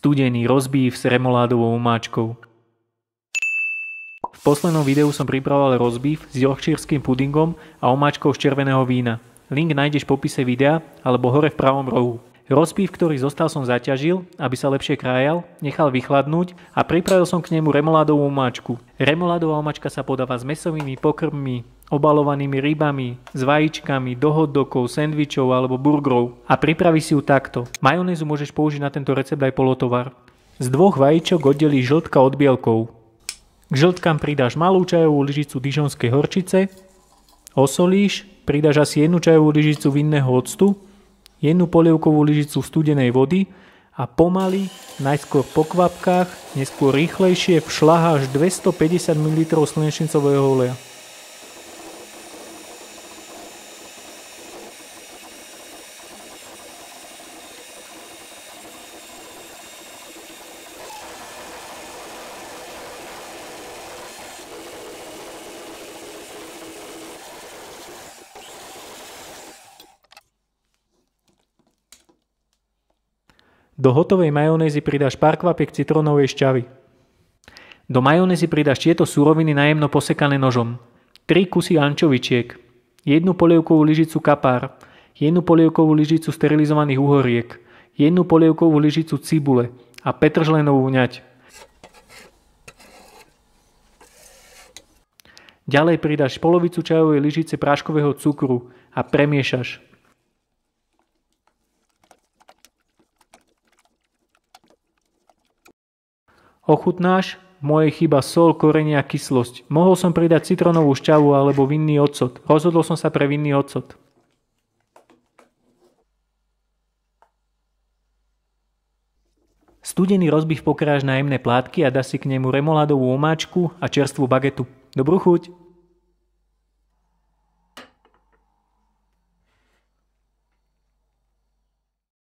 Studený rozbív s remoládovou omáčkou. V poslednom videu som pripravoval rozbív s yorkshireským pudingom a omáčkou z červeného vína. Link nájdeš v popise videa alebo hore v pravom rohu. Rozbív, ktorý zostal, som zaťažil, aby sa lepšie krájal, nechal vychladnúť a pripravil som k nemu remoládovú omáčku. Remoládová omáčka sa podáva s mäsovými pokrmmi, obalovanými rybami, s vajíčkami, do hotdogov, sendvičov alebo burgerov a pripraví si ju takto. Majonézu môžeš použiť na tento recept aj polotovar. Z 2 vajíčok oddelíš žltka od bielkov. K žltkám pridáš malú čajovú lyžicu dižonskej horčice, osolíš, pridáš asi 1 čajovú lyžicu vinného octu, 1 polievkovú lyžicu studenej vody a pomaly, najskôr po kvapkách, neskôr rýchlejšie všľaháš 250 ml slnečnicového oleja. Do hotovej majonézy pridáš pár kvapiek citrónovej šťavy. Do majonézy pridáš tieto suroviny najemno posekané nožom. 3 kusy ančovičiek, 1 polievkovú lyžicu kapár, 1 polievkovú lyžicu sterilizovaných uhoriek, 1 polievkovú lyžicu cibule a petržlenovú vňať. Ďalej pridáš polovicu čajovej lyžice práškového cukru a premiešaš. Ochutnáš? Moje chyba soľ, korenie a kyslosť. Mohol som pridať citrónovú šťavu alebo vinný ocot. Rozhodol som sa pre vinný ocot. Studený rozbív pokráš na jemné plátky a dá si k nemu remoládovú omáčku a čerstvú bagetu. Dobrú chuť!